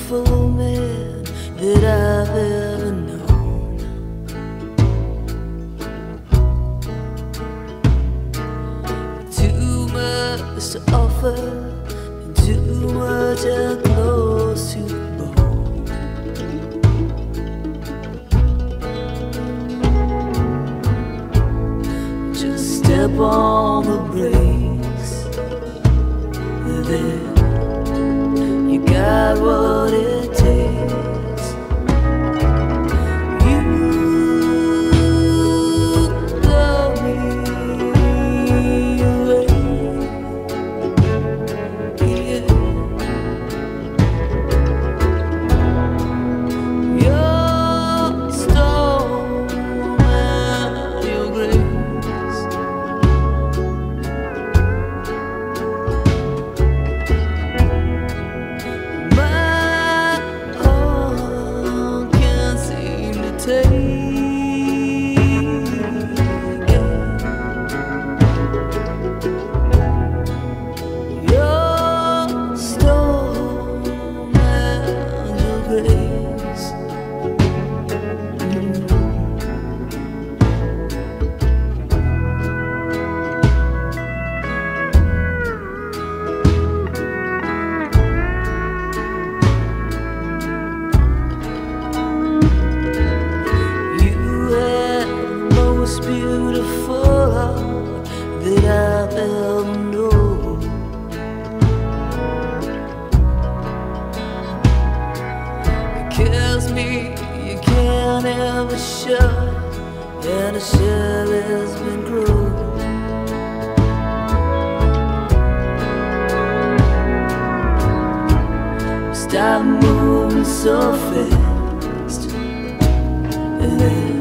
beautiful man that I've ever known. Too much to offer, too much and close to the bone. Just step on the brakes, then you got what it takes. You blow me away, yeah. Your storm and your grace, my heart can't seem to take it. Your storm and your grace. You have the most beautiful heart that I've ever known. It kills me, you can't ever shut, and a shell has been grown. Stop moving so fast,